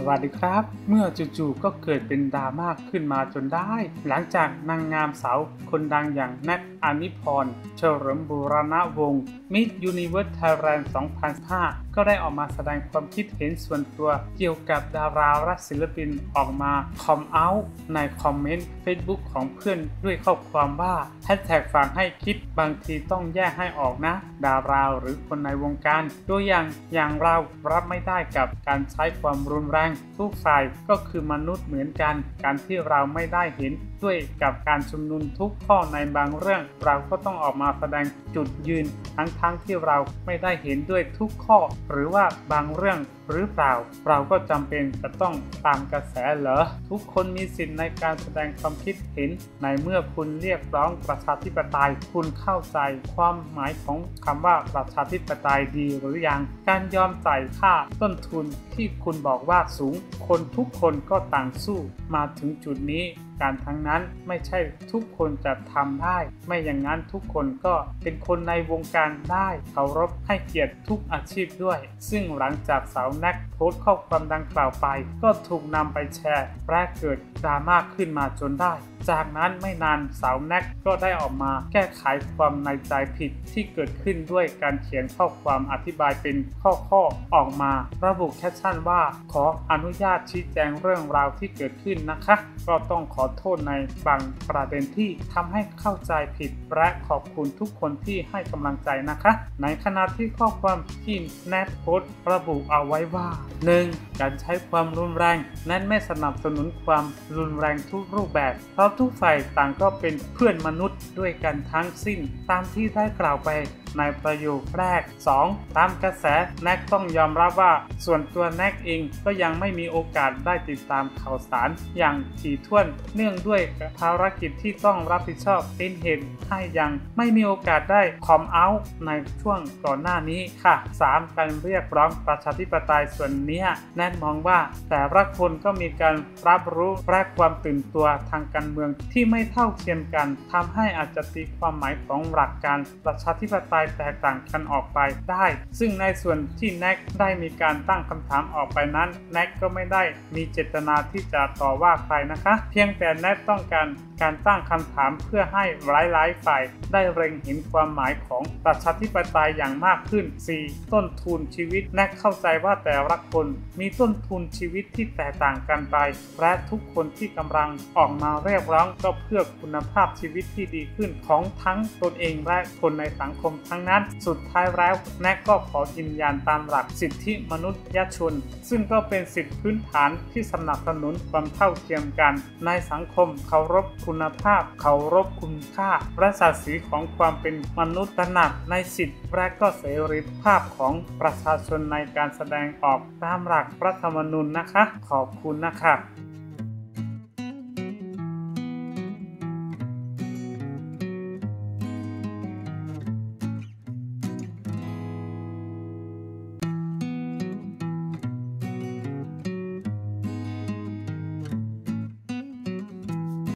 วัสดีครับเมื่อจู่ๆก็เกิดเป็นดราม่าขึ้นมาจนได้หลังจากนางงามสาวคนดังอย่างแนท อานิพร เฉลิมบูรณวงศ์มิสยูนิเวิร์สไทยแลนด์ 2005 ก็ได้ออกมาแสดงความคิดเห็นส่วนตัวเกี่ยวกับดาราและศิลปินออกมาคอมเอาท์ในคอมเมนต์ Facebook ของเพื่อนด้วยข้อความว่าแฮชแท็กฝากให้คิดบางทีต้องแยกให้ออกนะดาราหรือคนในวงการตัวอย่างเรารับไม่ได้กับการใช้ความรุนแรงทุกฝ่ายก็คือมนุษย์เหมือนกันการที่เราไม่ได้เห็นด้วยกับการชุมนุมทุกข้อในบางเรื่องเราก็ต้องออกมาแสดงจุดยืนทั้งที่เราไม่ได้เห็นด้วยทุกข้อหรือว่าบางเรื่องหรือเปล่าเราก็จำเป็นจะต้องตามกระแสเหรอทุกคนมีสิทธิ์ในการแสดงความคิดเห็นในเมื่อคุณเรียกร้องประชาธิปไตยคุณเข้าใจความหมายของคำว่าประชาธิปไตยดีหรือยังการยอมจ่ายค่าต้นทุนที่คุณบอกว่าสูงคนทุกคนก็ต่างสู้มาถึงจุดนี้การทั้งนั้นไม่ใช่ทุกคนจะทำได้ไม่อย่างนั้นทุกคนก็เป็นคนในวงการได้เคารพให้เกียรติทุกอาชีพด้วยซึ่งหลังจากสาวแน็กโพสต์ข้อความดังกล่าวไปก็ถูกนำไปแชร์และเกิดดราม่าขึ้นมาจนได้จากนั้นไม่นานสาวแน็กก็ได้ออกมาแก้ไขความในใจผิดที่เกิดขึ้นด้วยการเขียนข้อความอธิบายเป็นข้อออกมาระบุแคปชั่นว่าขออนุญาตชี้แจงเรื่องราวที่เกิดขึ้นนะคะก็ต้องขอโทษในบางประเด็นที่ทำให้เข้าใจผิดและขอบคุณทุกคนที่ให้กำลังใจนะคะในขณะที่ข้อความที่แนทโพสต์ระบุเอาไว้ว่า 1. การใช้ความรุนแรงนั้นไม่สนับสนุนความรุนแรงทุกรูปแบบเพราะทุกฝ่ายต่างก็เป็นเพื่อนมนุษย์ด้วยกันทั้งสิ้นตามที่ได้กล่าวไปในประโยคแรก 2. ตามกระแสแน็กต้องยอมรับว่าส่วนตัวแน็กเองก็ยังไม่มีโอกาสได้ติดตามข่าวสารอย่างถี่ถ้วนเนื่องด้วยภารกิจที่ต้องรับผิดชอบเป็นเหตุให้ยังไม่มีโอกาสได้คอมเอาท์ในช่วงก่อนหน้านี้ค่ะ 3. การเรียกร้องประชาธิปไตยส่วนนี้แน็กมองว่าแต่ละคนก็มีการรับรู้และความตื่นตัวทางการเมืองที่ไม่เท่าเทียมกันทำให้อาจจะตีความหมายของหลักการประชาธิปไตยแตกต่างกันออกไปได้ซึ่งในส่วนที่แน็กได้มีการตั้งคำถามออกไปนั้นแน็กก็ไม่ได้มีเจตนาที่จะต่อว่าใครนะคะเพียงแต่แน็กต้องการตั้งคำถามเพื่อให้หลายๆฝ่ายได้เล็งเห็นความหมายของประชาธิปไตยอย่างมากขึ้น 4. ต้นทุนชีวิตแน็กเข้าใจว่าแต่ละคนมีต้นทุนชีวิตที่แตกต่างกันไปและทุกคนที่กำลังออกมาเรียกร้องก็เพื่อคุณภาพชีวิตที่ดีขึ้นของทั้งตนเองและคนในสังคมทั้งนั้นสุดท้ายแล้วแน็กก็ขอยืนยันตามหลักสิทธิมนุษยชนซึ่งก็เป็นสิทธิพื้นฐานที่สนับสนุนความเท่าเทียมกันในสังคมเคารพคุณภาพเคารพคุณค่าและศักดิ์ศรีของความเป็นมนุษย์ตระหนักในสิทธิและก็เสรีภาพของประชาชนในการแสดงออกตามหลักรัฐธรรมนูญนะคะขอบคุณนะคะ